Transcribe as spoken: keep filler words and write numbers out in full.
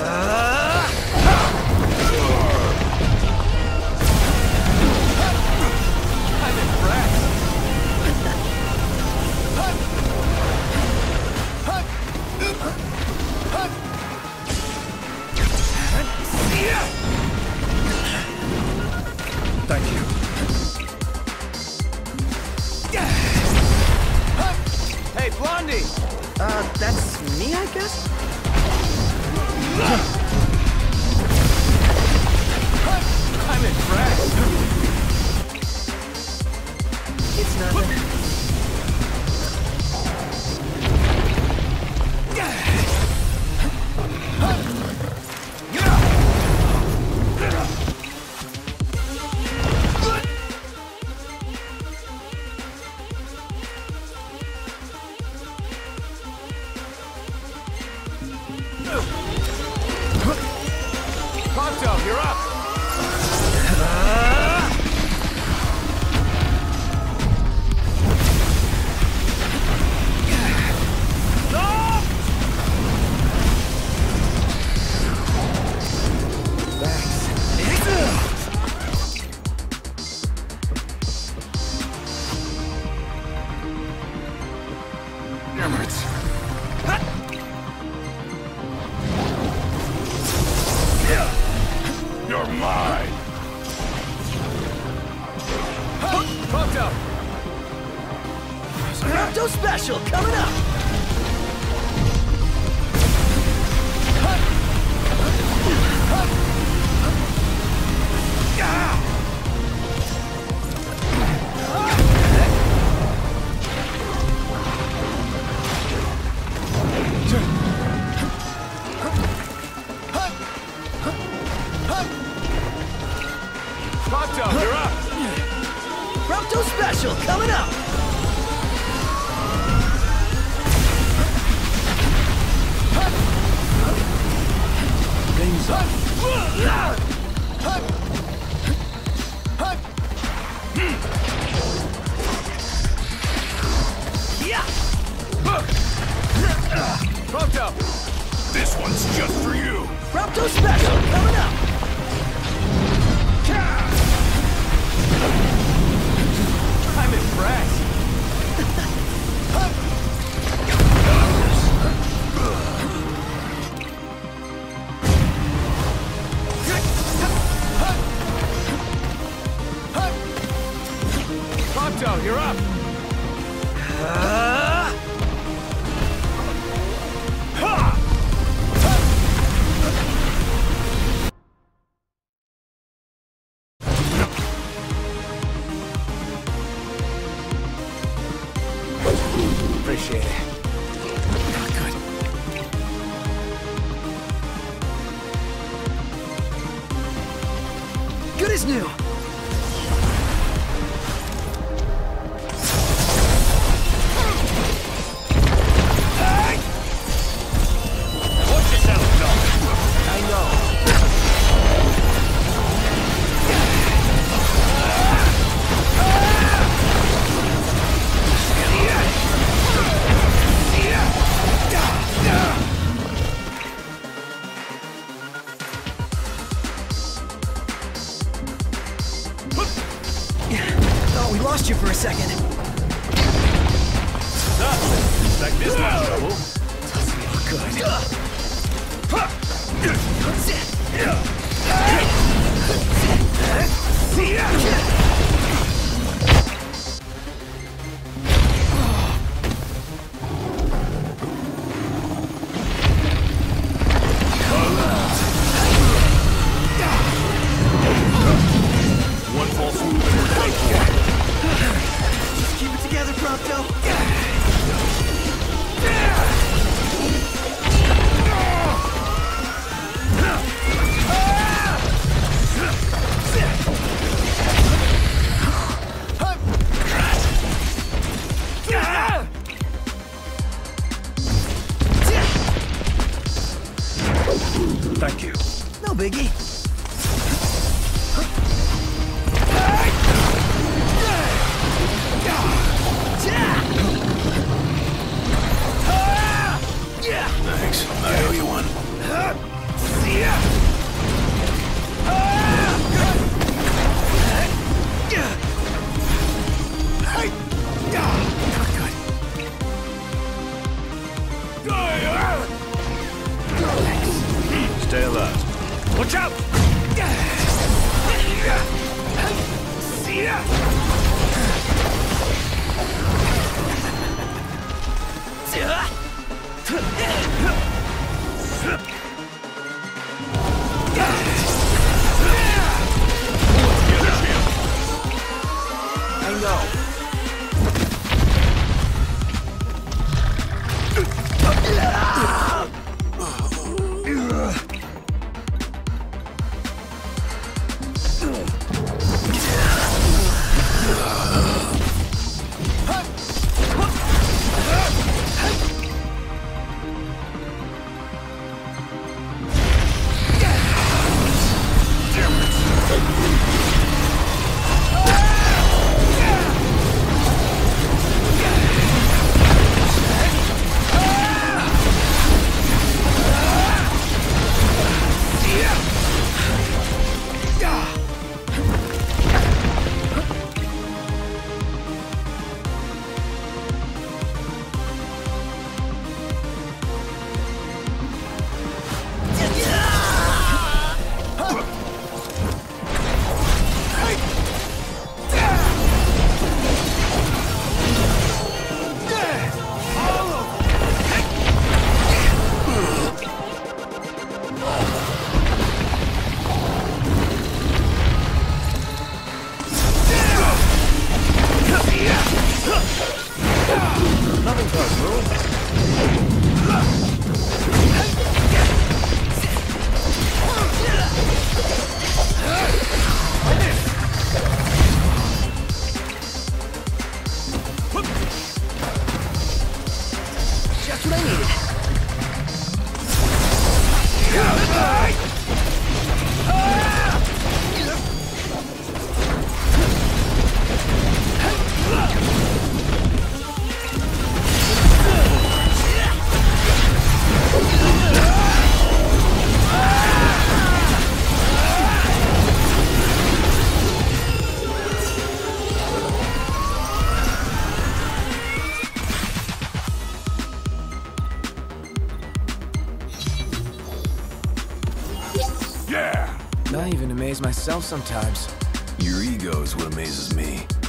Special coming up! Prompto, you're up! Prompto Special coming up! Game's up. Prompto! This one's just for you! Prompto Special coming up! I'm impressed! Prompto, you're up! Uh... Appreciate it. Good. Good as new. Watch yourself, Doc! I know. Thought we lost you for a second. Looks like this one's trouble. Doesn't look good. One false move and we're tight. Just keep it together, Prompto. Thank you. No biggie. Thanks. I owe you one. Say alert. Watch out! See ya! I know. Nothing personal. Just what I needed. Yeah! I even amaze myself sometimes. Your ego is what amazes me.